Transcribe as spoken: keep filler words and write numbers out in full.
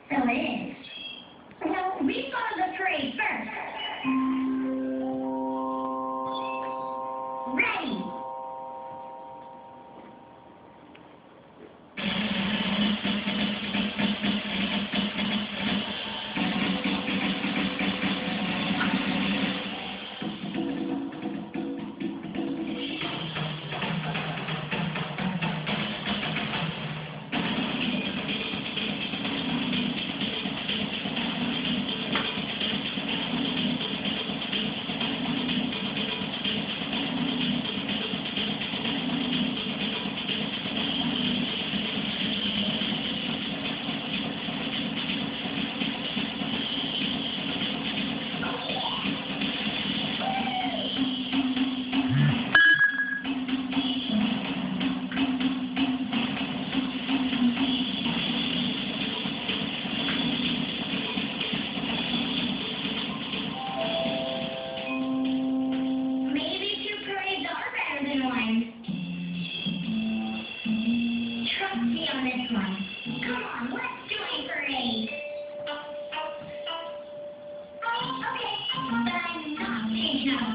So it is. Well, we follow the parade first. Ready. Trust me on this one. Come on, let's do a parade. Oh, okay, but I'm not changing up.